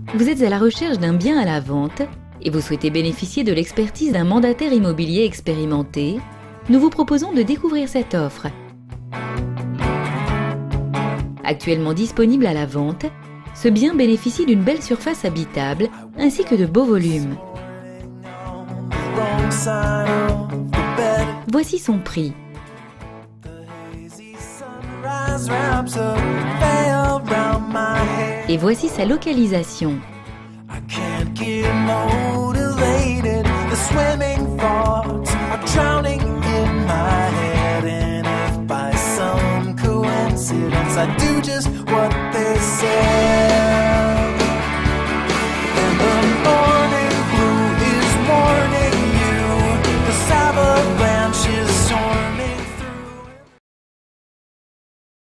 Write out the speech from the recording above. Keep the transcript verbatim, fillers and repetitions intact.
Vous êtes à la recherche d'un bien à la vente et vous souhaitez bénéficier de l'expertise d'un mandataire immobilier expérimenté? Nous vous proposons de découvrir cette offre. Actuellement disponible à la vente, ce bien bénéficie d'une belle surface habitable ainsi que de beaux volumes. Voici son prix. Et voici sa localisation. I do just what they say.